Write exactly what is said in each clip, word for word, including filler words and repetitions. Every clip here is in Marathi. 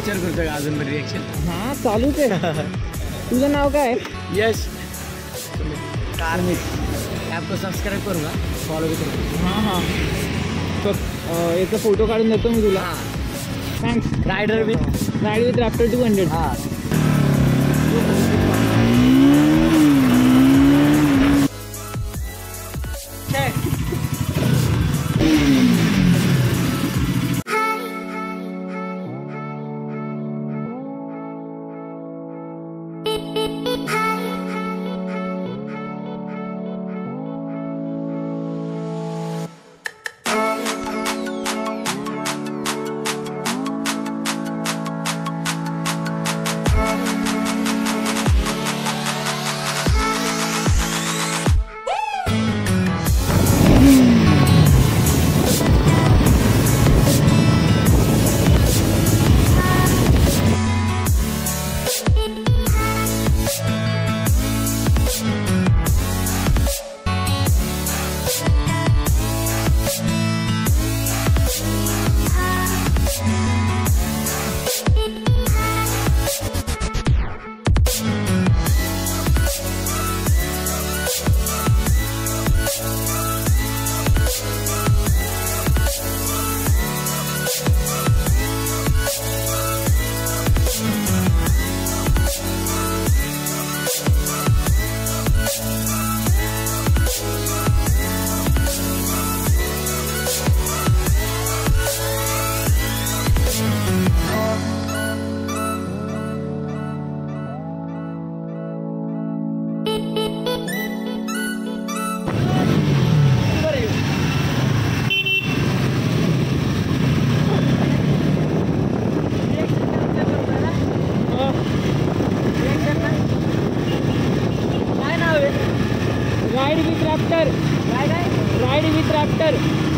कॅप्चर करतोय का अजून पण रिएक्शन? हां चालूच आहे. तुझं नाव काय? यश. ॲप को सबस्क्राईब करू का, फॉलो भी करू? हां हां बघ याचा फोटो काढून देतो मी तुला. हां thanks. Rider with ride with raptor two hundred. हां ride with raptor. Ride with raptor.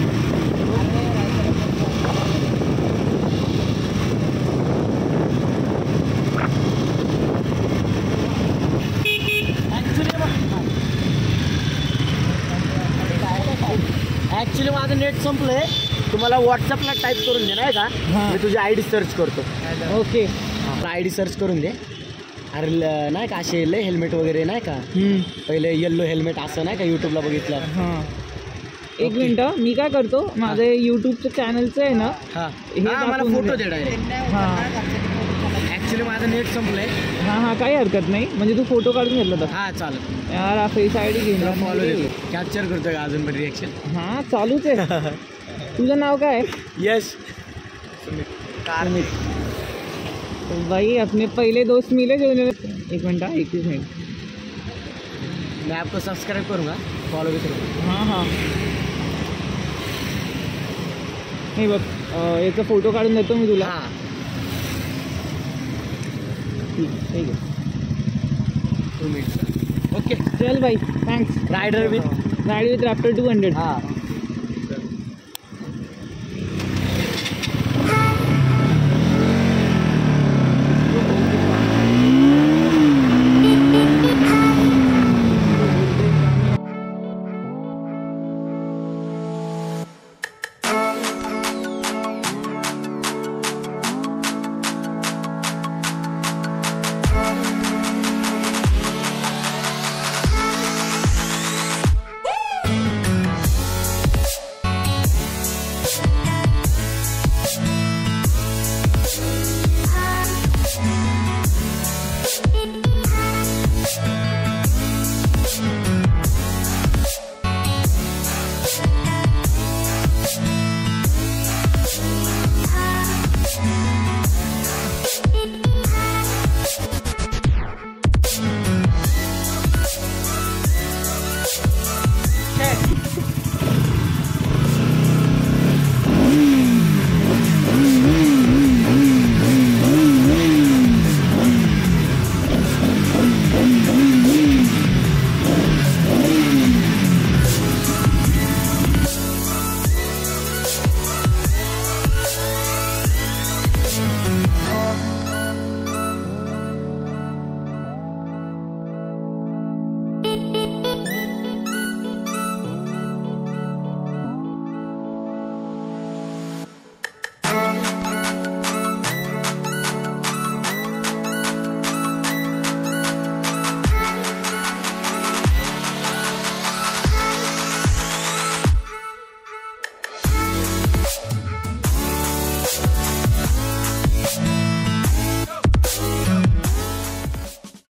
Actually माझं नेट संपलंय. तुम्हाला व्हॉट्सअपला टाईप करून दे नाही का, मी तुझी आय डी सर्च करतो. ओके आय डी सर्च करून दे. अरे ल- नाही का असे लय हेल्मेट वगैरे नाही का, पहिले येल्लो हेल्मेट असं नाही का यूट्यूबला बघितलं. हां एक मिनटं मी काय करतो, माझं यूट्यूबचं चॅनलचं आहे ना हां हे हां मला दाखवून फोटो दे. दे डायरेक्ट. हां ॲक्च्युली माझं नेट संपलंय. हां हां काही हरकत नाही, म्हणजे तू फोटो काढून घेतला तर. हां चालेल. यार फेस आय डी घेऊन फॉलो देतो. कॅप्चर करतोय का अजून पण रिएक्शन? हां चालूच आहे. तुझं नाव काय? यश. सुमित. तो भाई अपने पहले दोस्त मिले जो एक मिनट हाँ इक्कीस मिनट. मैं आपको सब्सक्राइब करूँगा, फॉलो भी करूँगा. हां हां नाही बघ याचा फोटो काढून देतो मी तुला. हां ठीक ठीक आहे. Two minutes. ओके चल भाई thanks. Rider with ride with raptor two hundred. हां